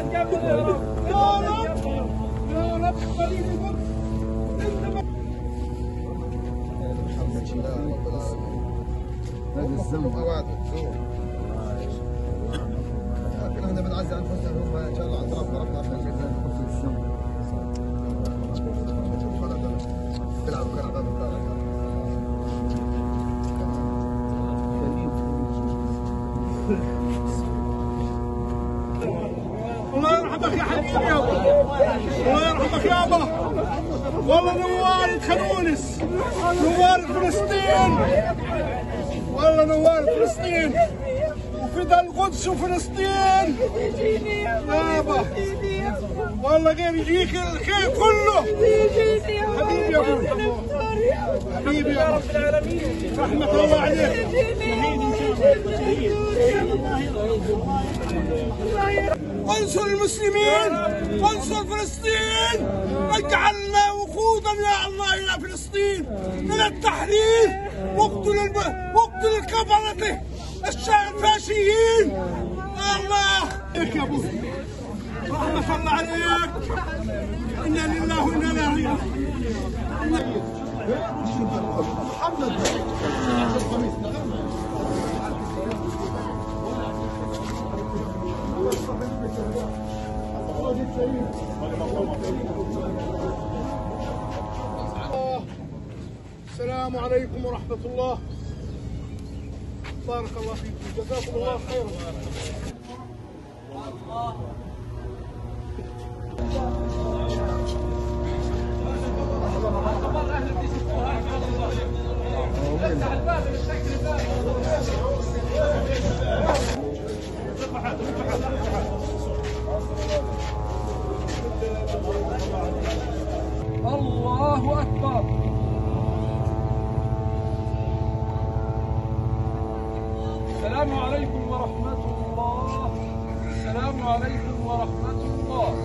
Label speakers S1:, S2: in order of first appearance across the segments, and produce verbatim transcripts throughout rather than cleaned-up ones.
S1: هذا الزمن لكن احنا بنعزي انفسنا هم ان شاء الله اطراف طرفنا احنا جايبين الخبز والشم بيلعبوا كره باب الدار.
S2: الله يرحمك يا حبيبي يابا، الله يرحمك يابا. والله نوار خانونس، نوار فلسطين، والله نوار فلسطين وفدا القدس وفلسطين يابا. والله غير يجيك الخير كله حبيبي يا ابوي، حبيبي يا رب العالمين، رحمة الله عليك. انصر المسلمين وانصر فلسطين، اجعلنا وقودا يا الله الى فلسطين من التحرير، واقتل واقتل الكفرة الفاشيين. الله عليك يا ابو، رحمة الله عليك. انا لله وانا اليه راجعون. محمد السلام عليكم ورحمة الله، بارك الله فيكم، جزاكم الله خيرا. الله أكبر. السلام عليكم ورحمة الله، السلام عليكم ورحمة الله.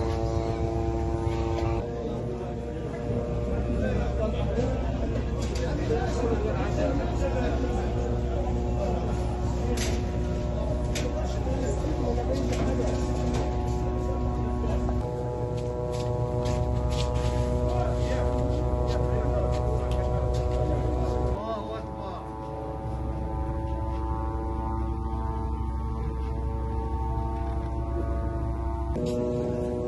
S1: Thank you.